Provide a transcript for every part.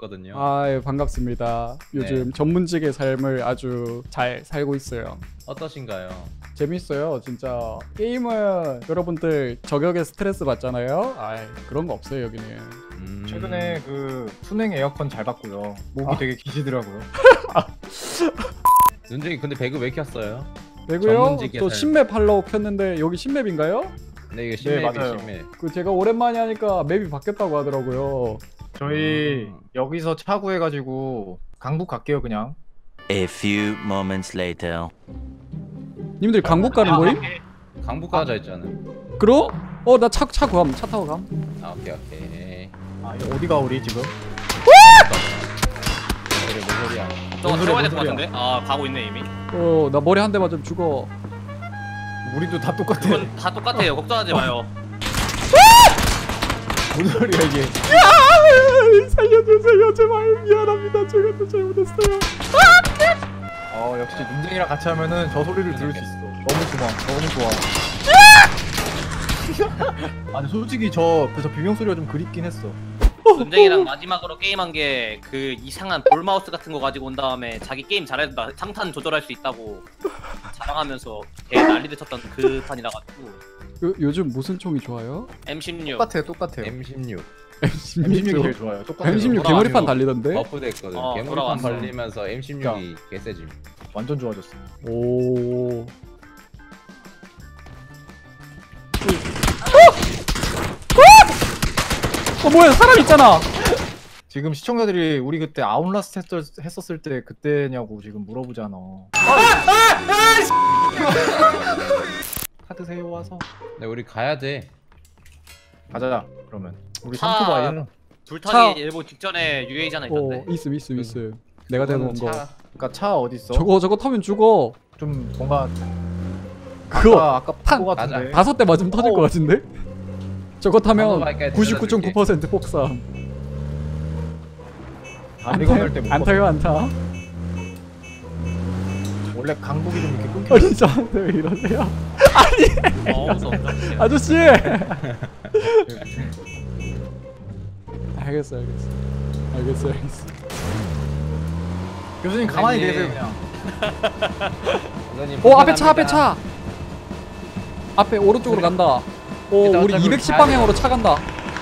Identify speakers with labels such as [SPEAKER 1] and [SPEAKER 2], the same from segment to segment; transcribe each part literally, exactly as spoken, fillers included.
[SPEAKER 1] 들었거든요.
[SPEAKER 2] 아, 예, 반갑습니다. 요즘
[SPEAKER 1] 네.
[SPEAKER 2] 전문직의 삶을 아주 잘 살고 있어요.
[SPEAKER 1] 어떠신가요?
[SPEAKER 2] 재밌어요. 진짜 게임은 여러분들 저격에 스트레스 받잖아요. 아, 그런 거 없어요 여기는.
[SPEAKER 1] 음...
[SPEAKER 3] 최근에 그 순행 에어컨 잘 봤고요. 목이
[SPEAKER 2] 아.
[SPEAKER 3] 되게 기시더라고요.
[SPEAKER 1] 눈쟁이 근데 배그 왜 켰어요?
[SPEAKER 2] 되고요.
[SPEAKER 1] 전문직의
[SPEAKER 2] 또
[SPEAKER 1] 삶.
[SPEAKER 2] 신맵 하러 켰는데 여기 신맵인가요?
[SPEAKER 1] 네 이게
[SPEAKER 3] 네,
[SPEAKER 1] 신맵이
[SPEAKER 3] 맞아요.
[SPEAKER 1] 신맵.
[SPEAKER 2] 그 제가 오랜만에 하니까 맵이 바뀌었다고 하더라고요.
[SPEAKER 3] 저희
[SPEAKER 1] 음.
[SPEAKER 3] 여기서 차구해가지고 강북 갈게요 그냥.
[SPEAKER 4] A few moments later.
[SPEAKER 2] 님들 강북 가는 거임?
[SPEAKER 1] 강북 가자 했잖아.
[SPEAKER 2] 그럼? 어, 나 차 차 감. 차 타고 감.
[SPEAKER 1] 아 오케이 오케이.
[SPEAKER 3] 아 어디가 우리 지금?
[SPEAKER 1] 그래 뭔 소리야?
[SPEAKER 5] 저거
[SPEAKER 3] 뭔
[SPEAKER 5] 태워야
[SPEAKER 3] 소리야,
[SPEAKER 5] 될 것
[SPEAKER 3] 뭔
[SPEAKER 5] 같은데? 아 가고 있네 이미.
[SPEAKER 2] 어, 나 머리 한 대 맞으면 죽어.
[SPEAKER 3] 우리도 다 똑같아.
[SPEAKER 5] 그건 다 똑같아요. 걱정하지 마요.
[SPEAKER 3] 뭔 소리야 이게?
[SPEAKER 2] 야! 살려주세요. 제발 미안합니다. 제가 또 잘못했어요.
[SPEAKER 3] 어 역시 눈쟁이랑 같이 하면은 저 소리를 들을 수 있어. 너무 좋아. 너무 좋아. 아니 솔직히 저 그 저 비명 소리가 좀 그립긴 했어.
[SPEAKER 5] 눈쟁이랑 마지막으로 게임한 게 그 이상한 볼 마우스 같은 거 가지고 온 다음에 자기 게임 잘한다 상탄 조절할 수 있다고 자랑하면서 개 난리를 쳤던 그 판이라 가지고
[SPEAKER 2] 요, 요즘 무슨 총이 좋아요?
[SPEAKER 5] 엠 십육.
[SPEAKER 3] 똑같아요, 똑같아요.
[SPEAKER 1] 엠 십육
[SPEAKER 3] 엠 십육이 제일 좋아요. 똑같아요.
[SPEAKER 2] 엠 십육 개머리판 달리던데?
[SPEAKER 1] 버프됐거든.
[SPEAKER 5] 어,
[SPEAKER 1] 개머리판
[SPEAKER 5] 돌아왔어.
[SPEAKER 1] 발리면서 엠 십육이 개세짐.
[SPEAKER 3] 완전 좋아졌어.
[SPEAKER 2] 오. 어 뭐야 사람 있잖아.
[SPEAKER 3] 지금 시청자들이 우리 그때 아웃라스트 했- 했었을 때 그때냐고 지금 물어보잖아. 카드 세요 와서
[SPEAKER 1] 네 우리 가야 돼.
[SPEAKER 3] 가자. 그러면 우리
[SPEAKER 5] 차-
[SPEAKER 3] 삼 초 바이는
[SPEAKER 5] 불타기
[SPEAKER 2] 차-
[SPEAKER 5] 일본 직전에 유에이지 하나
[SPEAKER 2] 어
[SPEAKER 5] 있던데.
[SPEAKER 2] 있음 있음 있음. 내가 대놓은 거.
[SPEAKER 1] 차-
[SPEAKER 3] 그러니까 차 어디 있어?
[SPEAKER 2] 저거 저거 타면 죽어.
[SPEAKER 3] 좀 뭔가
[SPEAKER 2] 그거
[SPEAKER 3] 아까 아까
[SPEAKER 2] 탄-
[SPEAKER 3] 본거 같은데.
[SPEAKER 2] 다섯 대 맞으면 터질
[SPEAKER 3] 어.
[SPEAKER 2] 것 같은데? 저거 타면
[SPEAKER 1] 나노바이크에
[SPEAKER 2] 구십구 점 구 퍼센트 폭삭.
[SPEAKER 3] 다리 건널 때못
[SPEAKER 2] 안 타요 안 타?
[SPEAKER 3] 원래 강북이 좀 이렇게 끊겨.
[SPEAKER 2] 아니 저한테 왜 이러세요?
[SPEAKER 5] 어 무섭다.
[SPEAKER 2] 아저씨! 알겠어 알겠어 알겠어 알겠어.
[SPEAKER 3] 교수님 가만히
[SPEAKER 1] 선생님.
[SPEAKER 3] 계세요 그냥.
[SPEAKER 1] 선생님,
[SPEAKER 2] 오 앞에 차 앞에
[SPEAKER 1] 불편합니다.
[SPEAKER 2] 차! 앞에 오른쪽으로 간다. 오
[SPEAKER 1] 일단
[SPEAKER 2] 우리
[SPEAKER 1] 어차피
[SPEAKER 2] 이백십
[SPEAKER 1] 가야
[SPEAKER 2] 방향으로 차 간다.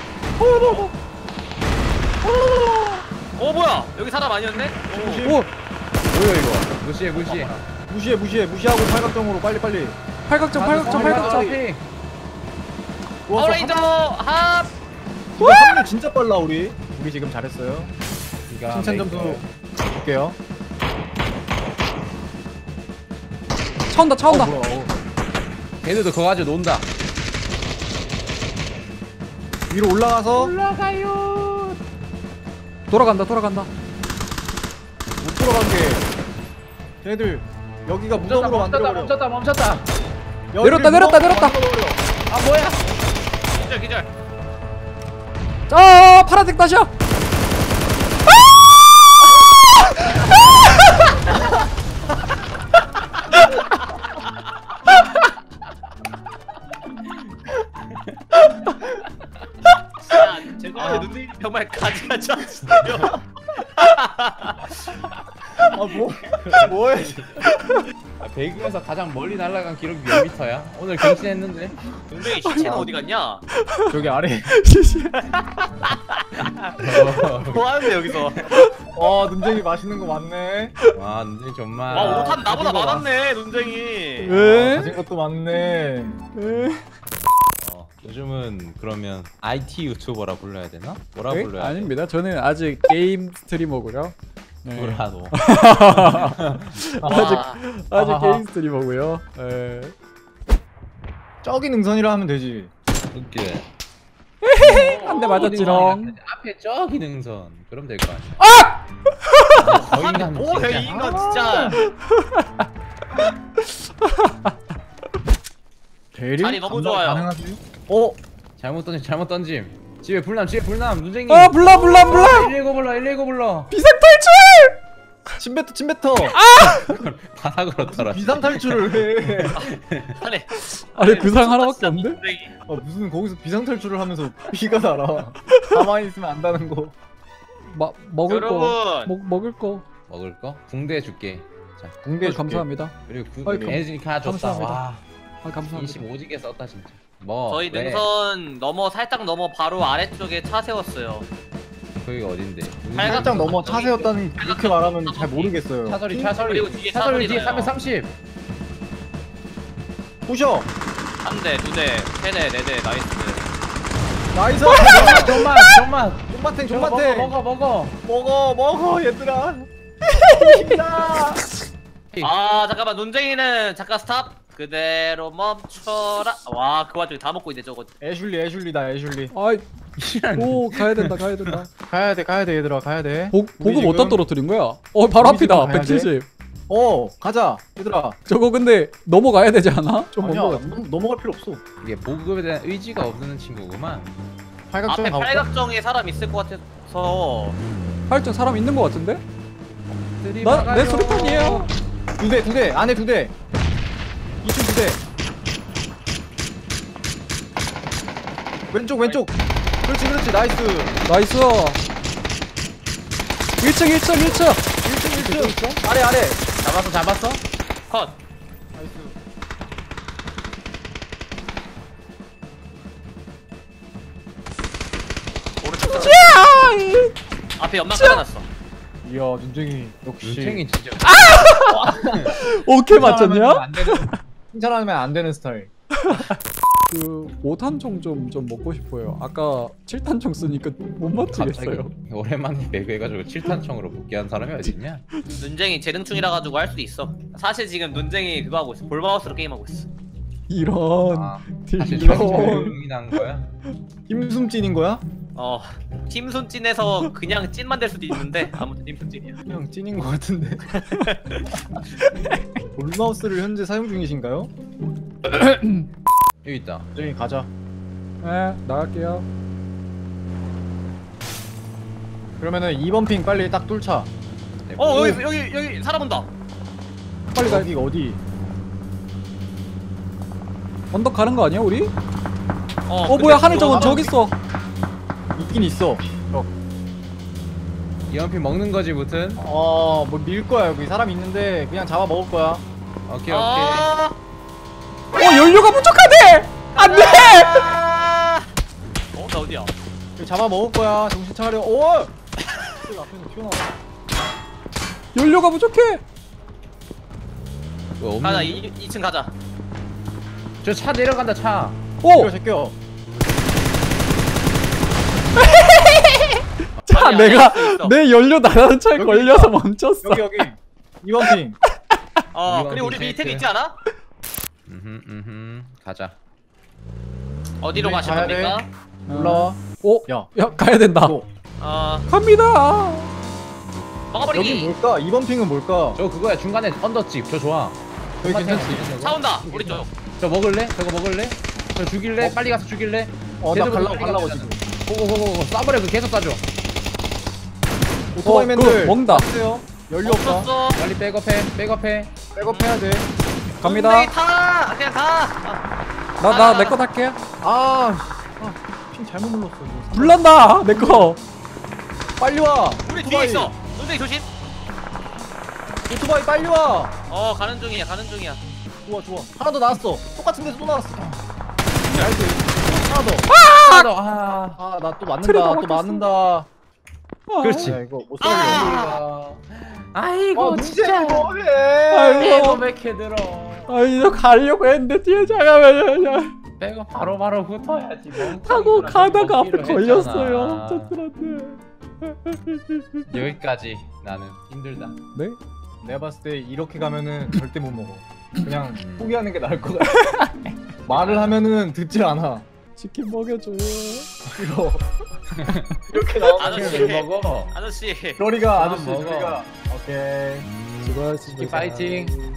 [SPEAKER 5] 어 뭐야? 여기 사람 아니었네? 어.
[SPEAKER 2] 오
[SPEAKER 1] 뭐야 이거? 무시해 무시해.
[SPEAKER 3] 무시해 무시해 무시하고 팔각정으로 빨리 빨리.
[SPEAKER 2] 팔각정 팔각정 팔각정.
[SPEAKER 3] 와, 저
[SPEAKER 5] 파워레인저 합.
[SPEAKER 3] 이거 합류 진짜 빨라 우리. 우리 지금 잘했어요.
[SPEAKER 1] 기가
[SPEAKER 3] 칭찬 점수
[SPEAKER 1] 막히네.
[SPEAKER 3] 줄게요.
[SPEAKER 2] 차 온다 차 온다.
[SPEAKER 3] 어, 뭐야, 어.
[SPEAKER 1] 걔들도 그거 가지고 논다.
[SPEAKER 3] 위로 올라가서
[SPEAKER 2] 돌아간다 돌아간다.
[SPEAKER 3] 못 들어간 게 쟤네들 여기가 무덤으로 만들어버려.
[SPEAKER 1] 멈췄다 멈췄다.
[SPEAKER 3] 여기를
[SPEAKER 2] 내렸다, 내렸다,
[SPEAKER 3] 무덤으로
[SPEAKER 2] 내렸다.
[SPEAKER 3] 만들어버려.
[SPEAKER 1] 아 뭐야?
[SPEAKER 5] 기절 기절.
[SPEAKER 2] 자 파란색 다시야.
[SPEAKER 5] 야 죄송한데 눈쟁이 정말 가지가지 않으세요?
[SPEAKER 3] 아 뭐? 뭐해?
[SPEAKER 1] 아, 배그에서 가장 멀리 날아간 기록이 몇 미터야? 오늘 갱신했는데?
[SPEAKER 5] 눈쟁이 시체는 어디 갔냐?
[SPEAKER 3] 저기 아래.
[SPEAKER 5] 뭐 하는데 여기서?
[SPEAKER 3] 어 눈쟁이 맛있는 거 많네.
[SPEAKER 1] 와 눈쟁이 정말.
[SPEAKER 5] 와 오탄 나보다
[SPEAKER 3] 가진 거
[SPEAKER 5] 많았네 눈쟁이.
[SPEAKER 2] 에?
[SPEAKER 3] 가진 것도 많네.
[SPEAKER 2] 에?
[SPEAKER 1] 어, 요즘은 그러면 아이티 유튜버라 불러야 되나? 뭐라
[SPEAKER 2] 에?
[SPEAKER 1] 불러야 돼?
[SPEAKER 2] 아닙니다. 저는 아직 게임 스트리머고요. 네.
[SPEAKER 1] 뭐라 너.
[SPEAKER 2] 아직
[SPEAKER 5] 와.
[SPEAKER 2] 아직
[SPEAKER 3] 아하하.
[SPEAKER 2] 게임 스트리머고요. 에.
[SPEAKER 3] 저기 능선이라 하면 되지.
[SPEAKER 1] 웃기네.
[SPEAKER 2] 한 대 맞았지롱.
[SPEAKER 1] 앞에 저 기능선 그럼 될 거 아니야. 아! 거인간
[SPEAKER 5] 오, 야, 이 인간 진짜
[SPEAKER 3] 대리?
[SPEAKER 5] 자리 너무
[SPEAKER 3] 감당
[SPEAKER 5] 좋아요.
[SPEAKER 3] 가능하세요? 어?
[SPEAKER 1] 잘못 던짐 잘못 던짐. 집에 불남 집에 불남 눈쟁이.
[SPEAKER 2] 아 불러 불러 불러.
[SPEAKER 1] 일일구 불러 일일구 불러.
[SPEAKER 2] 비상탈출.
[SPEAKER 3] 침뱉어 침뱉어.
[SPEAKER 1] 바닥으로 떨어.
[SPEAKER 3] 비상 탈출을 해.
[SPEAKER 5] 아니
[SPEAKER 2] 아니 구상 하나밖에
[SPEAKER 5] 진짜
[SPEAKER 2] 없는데?
[SPEAKER 5] 눈쟁이.
[SPEAKER 3] 아, 무슨 거기서 비상 탈출을 하면서 피가 날아. 가만히 있으면 안다는 거.
[SPEAKER 2] 마, 먹을 거
[SPEAKER 5] 여러분
[SPEAKER 2] 먹, 먹을 거
[SPEAKER 1] 먹을 거? 붕대 줄게. 자
[SPEAKER 3] 붕대
[SPEAKER 2] 아,
[SPEAKER 3] 줄게.
[SPEAKER 2] 감사합니다.
[SPEAKER 1] 그리고 구,
[SPEAKER 2] 아이, 감-
[SPEAKER 1] 에너지 카 줬다.
[SPEAKER 2] 감사합니다.
[SPEAKER 1] 와
[SPEAKER 2] 아 감사합니다.
[SPEAKER 1] 인심 오지게 썼다 진짜. 뭐
[SPEAKER 5] 저희
[SPEAKER 1] 왜?
[SPEAKER 5] 능선 넘어 살짝 넘어 바로 아래쪽에 차 세웠어요.
[SPEAKER 1] 거기가 어딘데?
[SPEAKER 5] 빨간-
[SPEAKER 3] 살짝 넘어 차 세웠다는 그렇게 말하면 잘 모르겠어요.
[SPEAKER 1] 차소리 차소리
[SPEAKER 5] 그리고 뒤에
[SPEAKER 1] 차소리 뒤에
[SPEAKER 5] 차소리 나요.
[SPEAKER 1] 삼백삼십.
[SPEAKER 3] 부셔.
[SPEAKER 5] 한 대, 두 대, 세 대, 네 대, 나이스.
[SPEAKER 3] 나이스.
[SPEAKER 1] 좀만 좀만.
[SPEAKER 3] 존맛탱
[SPEAKER 1] 먹어
[SPEAKER 3] 존맛탱.
[SPEAKER 1] 먹어 먹어.
[SPEAKER 3] 먹어 먹어 얘들아.
[SPEAKER 5] 아 잠깐만 눈쟁이는 잠깐 스탑. 그대로 멈춰라. 와 그 와중에 다 먹고 있네 저거.
[SPEAKER 3] 애슐리 애슐리다 애슐리.
[SPEAKER 2] 아이 오 가야 된다 가야 된다.
[SPEAKER 3] 가야 돼 가야 돼 얘들아 가야 돼.
[SPEAKER 2] 보, 보급
[SPEAKER 3] 지금-
[SPEAKER 2] 어디다 떨어뜨린 거야? 어 바로
[SPEAKER 3] 우리 지금
[SPEAKER 2] 앞이다.
[SPEAKER 3] 가야 돼?
[SPEAKER 2] 백칠십.
[SPEAKER 3] 어 가자 얘들아.
[SPEAKER 2] 저거 근데 넘어가야 되지 않아? 좀 먼
[SPEAKER 3] 아니야
[SPEAKER 2] 거 같아.
[SPEAKER 3] 넘- 넘어갈 필요 없어.
[SPEAKER 1] 이게 보급에 대한 의지가 없는 친구구만.
[SPEAKER 3] 팔각정
[SPEAKER 5] 앞에
[SPEAKER 3] 가볼까?
[SPEAKER 5] 팔각정에 사람 있을 것 같아서.
[SPEAKER 2] 하여튼 사람 있는 거 같은데? 나 내 소리판이에요.
[SPEAKER 3] 두대 두 대 안에 두 대. 이층 두 대. 왼쪽 왼쪽. 그렇지 그렇지 나이스.
[SPEAKER 2] 나이스. 일 층 일 층 일 층.
[SPEAKER 3] 일 층 일 층. 아래 아래.
[SPEAKER 1] 잡았어 잡았어?
[SPEAKER 5] 컷.
[SPEAKER 3] 나이스.
[SPEAKER 5] 오른쪽 끝. 앞에 연막 깔아놨어.
[SPEAKER 3] 이야 눈쟁이 역시.
[SPEAKER 1] 눈탱이 진짜.
[SPEAKER 2] 오케이 맞췄냐?
[SPEAKER 1] 안 되는.
[SPEAKER 3] 칭찬하면 안 되는 스타일.
[SPEAKER 2] 그 오 탄총 좀 좀 먹고 싶어요. 아까 칠 탄총 쓰니까 못
[SPEAKER 1] 갑자기
[SPEAKER 2] 맞추겠어요.
[SPEAKER 1] 오랜만에 배그 해가지고 칠 탄총으로 복귀한 사람이 어딨냐?
[SPEAKER 5] 눈쟁이 재능충이라 가지고 할 수도 있어. 사실 지금 눈쟁이 그거 하고 있어. 볼마우스로 게임하고 있어.
[SPEAKER 2] 이런
[SPEAKER 1] 아, 사실
[SPEAKER 2] 딜런.
[SPEAKER 1] 정신이 난 거야?
[SPEAKER 3] 힘숨찐인 거야?
[SPEAKER 5] 어. 팀 손찐에서 그냥 찐만 될 수도 있는데 아무튼 팀 손찐이야.
[SPEAKER 3] 그냥 찐인 거 같은데. 볼마우스를 현재 사용 중이신가요?
[SPEAKER 1] 여기 있다.
[SPEAKER 3] 눈쟁이 가자.
[SPEAKER 2] 네 나갈게요.
[SPEAKER 3] 그러면은 이 번 핑 빨리 딱 뚫자.
[SPEAKER 5] 어 여기 여기 여기 사람 온다.
[SPEAKER 2] 빨리 가.
[SPEAKER 3] 여기가 어디?
[SPEAKER 2] 언덕 가는 거 아니야 우리?
[SPEAKER 5] 어,
[SPEAKER 2] 어 뭐야 하늘 저건 저기 있어.
[SPEAKER 3] 있긴 있어.
[SPEAKER 1] 이연필 먹는 거지 무튼.
[SPEAKER 3] 어, 뭐 밀 거야 여기 사람 있는데 그냥 잡아 먹을 거야.
[SPEAKER 1] 오케이 오케이.
[SPEAKER 5] 아,
[SPEAKER 2] 어 연료가 부족하대. 안돼.
[SPEAKER 5] 아! 어, 나 어디야?
[SPEAKER 3] 여기 잡아 먹을 거야. 정신 차려. 오! 앞에서 튀어나와.
[SPEAKER 2] 연료가 부족해.
[SPEAKER 1] 뭐
[SPEAKER 5] 가자,
[SPEAKER 1] 없는.
[SPEAKER 5] 이, 이 층 가자.
[SPEAKER 1] 저 차 내려간다 차.
[SPEAKER 2] 오.
[SPEAKER 3] 제껴 제껴.
[SPEAKER 2] 자
[SPEAKER 5] 아니,
[SPEAKER 2] 내가
[SPEAKER 5] 아닐 수 있어.
[SPEAKER 2] 내 연료 나가는 차에
[SPEAKER 3] 여기
[SPEAKER 2] 걸려서
[SPEAKER 3] 있다.
[SPEAKER 2] 멈췄어.
[SPEAKER 3] 여기 여기. 이 번 핑.
[SPEAKER 5] 어,
[SPEAKER 1] 이거
[SPEAKER 5] 그리고 우리
[SPEAKER 1] 괜찮을
[SPEAKER 5] 밑에
[SPEAKER 1] 때.
[SPEAKER 5] 있지 않아?
[SPEAKER 1] 음흠 음흠 가자.
[SPEAKER 5] 어디로
[SPEAKER 3] 우리
[SPEAKER 5] 가실
[SPEAKER 3] 가야 돼.
[SPEAKER 5] 겁니까?
[SPEAKER 3] 올라와.
[SPEAKER 2] 오.
[SPEAKER 3] 야.
[SPEAKER 2] 야 가야 된다.
[SPEAKER 3] 또.
[SPEAKER 5] 어,
[SPEAKER 2] 갑니다.
[SPEAKER 3] 여기
[SPEAKER 5] 먹어버리기.
[SPEAKER 3] 뭘까? 이 번 핑은 뭘까?
[SPEAKER 1] 저 그거야 중간에 언더집 저 좋아.
[SPEAKER 3] 여기
[SPEAKER 1] 존맛탱
[SPEAKER 3] 괜찮지?
[SPEAKER 1] 아니야, 저거?
[SPEAKER 5] 차 온다. 우리 쪽.
[SPEAKER 1] 저 먹을래? 저거 먹을래? 저 죽일래?
[SPEAKER 3] 어?
[SPEAKER 1] 빨리 가서 죽일래?
[SPEAKER 3] 어, 나
[SPEAKER 1] 계속
[SPEAKER 3] 갈라고
[SPEAKER 1] 빨리
[SPEAKER 3] 갈라고
[SPEAKER 1] 가자.
[SPEAKER 3] 지금.
[SPEAKER 1] 고고고고 쏴버려 그 계속 쏴줘.
[SPEAKER 3] 오토바이맨들.
[SPEAKER 2] 그, 먹는다.
[SPEAKER 3] 왔어요. 연료 없다.
[SPEAKER 5] 없었어.
[SPEAKER 1] 빨리 백업해 백업해.
[SPEAKER 3] 백업해야 돼.
[SPEAKER 2] 갑니다.
[SPEAKER 5] 눈쟁이 타. 그냥 가. 아,
[SPEAKER 2] 나 나 내 거 탈게.
[SPEAKER 3] 아, 아, 핑 잘못 눌렀어. 이거.
[SPEAKER 2] 불난다 내 거.
[SPEAKER 3] 빨리 와.
[SPEAKER 5] 우리 뒤에
[SPEAKER 3] 오토바이.
[SPEAKER 5] 있어. 눈쟁이 조심.
[SPEAKER 3] 오토바이 빨리 와.
[SPEAKER 5] 어, 가는 중이야. 가는 중이야.
[SPEAKER 3] 좋아 좋아. 하나 더 나왔어. 똑같은 데서 또 나왔어. 나이스. 하나 더.
[SPEAKER 1] 하나 더. 아.
[SPEAKER 3] 아, 나 또
[SPEAKER 2] 트레가
[SPEAKER 3] 맞는다. 또
[SPEAKER 2] 바뀌었어.
[SPEAKER 3] 맞는다.
[SPEAKER 1] 그렇지.
[SPEAKER 3] 야, 이거 못
[SPEAKER 5] 아!
[SPEAKER 3] 살려.
[SPEAKER 1] 아이고
[SPEAKER 3] 아, 진짜 뭐해?
[SPEAKER 2] 아이고.
[SPEAKER 1] 왜 이렇게 들어?
[SPEAKER 2] 아 이거 가려고 했는데 뒤에 잠깐만요.
[SPEAKER 1] 백업 바로바로 붙어야지.
[SPEAKER 2] 타고
[SPEAKER 1] 멍청이구나.
[SPEAKER 2] 가다가 앞에
[SPEAKER 1] 먹기로
[SPEAKER 2] 걸렸어요.
[SPEAKER 1] 했잖아.
[SPEAKER 2] 저들한테.
[SPEAKER 1] 여기까지 나는 힘들다.
[SPEAKER 2] 네?
[SPEAKER 3] 내가 봤을 때 이렇게 가면은 절대 못 먹어. 그냥
[SPEAKER 1] 음.
[SPEAKER 3] 포기하는 게 나을 것 같아. 말을 하면은 듣질 않아.
[SPEAKER 2] 치킨 먹여줘요.
[SPEAKER 3] 이거 이렇게 나오면
[SPEAKER 5] 아저씨.
[SPEAKER 1] 왜 먹어?
[SPEAKER 5] 아저씨
[SPEAKER 3] 로리가
[SPEAKER 1] 그만
[SPEAKER 3] 아저씨
[SPEAKER 1] 먹어.
[SPEAKER 3] 로리가 오케이
[SPEAKER 2] 수고하셨습니다.
[SPEAKER 3] 치킨 파이팅.